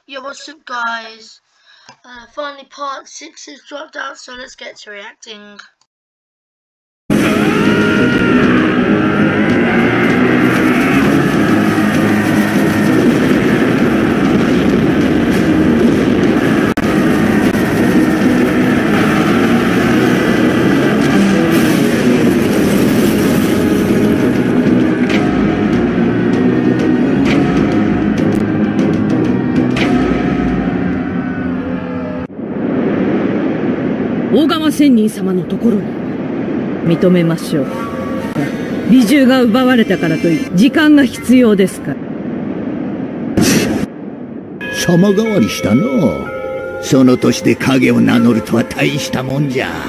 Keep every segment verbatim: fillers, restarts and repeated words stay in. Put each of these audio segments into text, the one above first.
Yo, what's up, guys? Uh, finally, part six has dropped out, so let's get to reacting. 大釜仙人様のところに認めましょう。美獣が奪われたからといい時間が必要ですから。 様変わりしたの。その年で影を名乗るとは大したもんじゃ。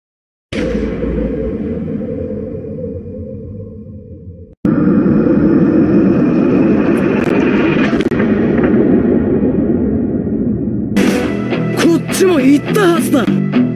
こっちも言ったはずだ。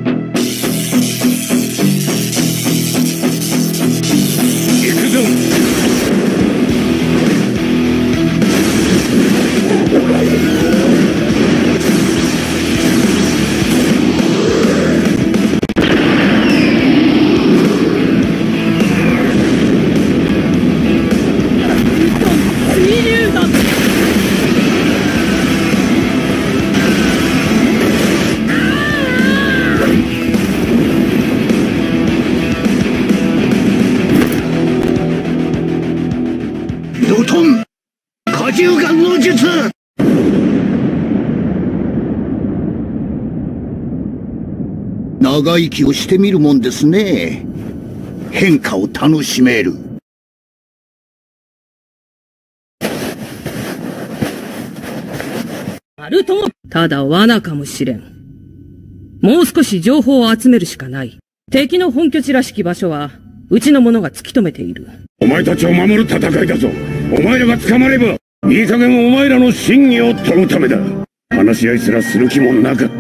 ドトン果汁眼の術。長生きをしてみるもんですね。変化を楽しめる。 ナルトもただ罠かもしれん。もう少し情報を集めるしかない。敵の本拠地らしき場所はうちの者が突き止めている。 お前たちを守る戦いだぞ。お前らが捕まればいい加減お前らの真偽を問うためだ。話し合いすらする気もなかった。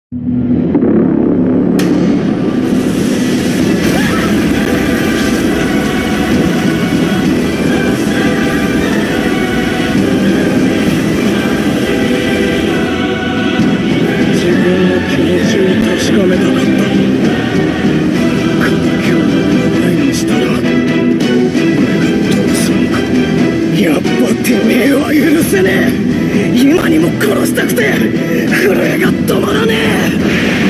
自分の気持ちを確かめたかった。敵を前にしたらやっぱてめえは許せねえ。今にも殺したくて震えが止まらねえ。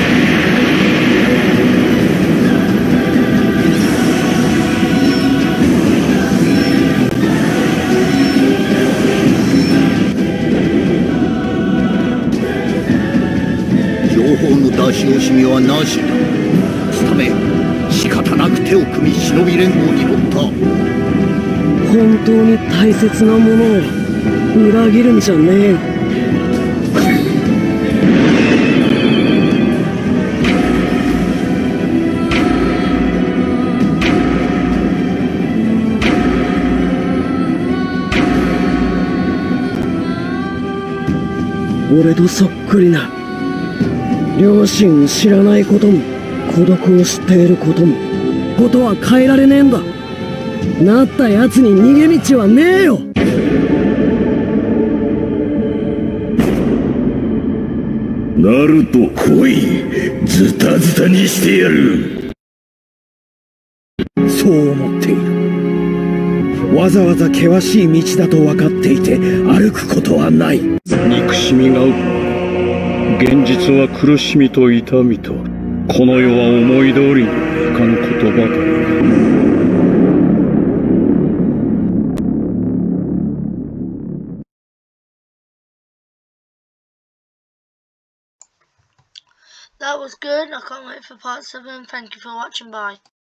情報の出し惜しみはなしだ。スタメ仕方なく手を組み忍び連合に乗った。 本当に大切なものを裏切るんじゃねえよ。俺とそっくりな。両親を知らないことも孤独を知っていることもことは変えられねえんだ。なったやつに逃げ道はねえよ。 ナルト来い。ズタズタにしてやる。 そう思っている。わざわざ険しい道だと分かっていて歩くことはない。 憎しみが現実は苦しみと痛みと、この世は思い通りにはいかぬことばかりだ。 That was good. I can't wait for part seven. Thank you for watching. Bye.